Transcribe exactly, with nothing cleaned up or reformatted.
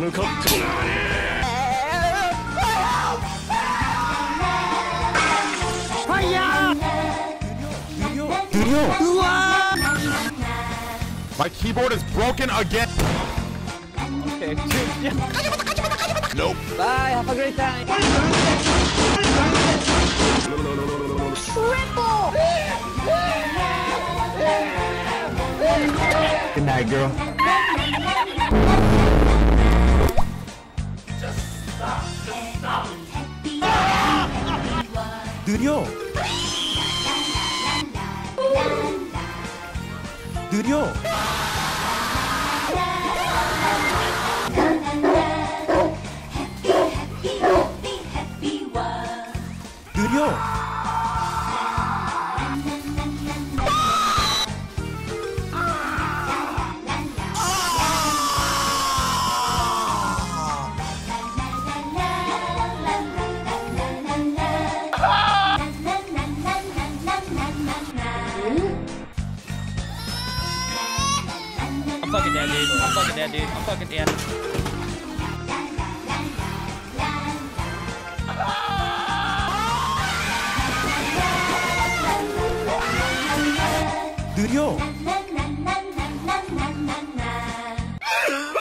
向かって。ファイヤー。うわー My keyboard is broken again. Okay, yeah. Nope. Bye, have a great time. Triple! Good night, girl. Just stop. Just stop. 느려. 느려. 느려. I'm fucking dead, dude. I'm fucking dead, dude. I'm fucking dead. 느려.